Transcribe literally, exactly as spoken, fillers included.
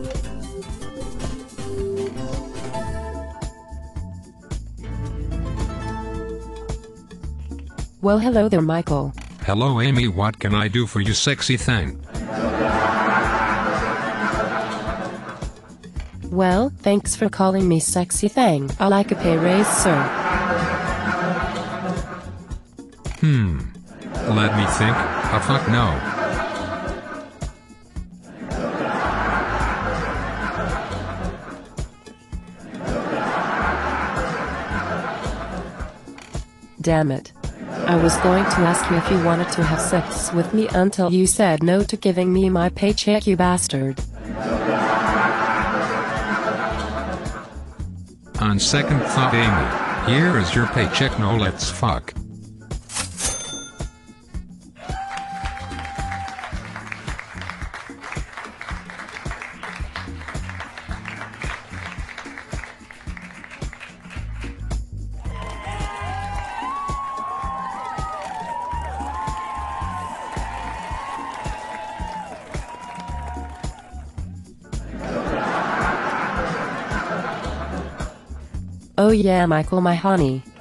Well, hello there, Michael. Hello, Amy. What can I do for you, sexy thing? Well, thanks for calling me sexy thing. I like a pay raise, sir. Hmm. Let me think. Oh, fuck no. Damn it. I was going to ask you if you wanted to have sex with me until you said no to giving me my paycheck, you bastard. On second thought, Amy, here is your paycheck. No, let's fuck. Oh yeah, Michael, my honey.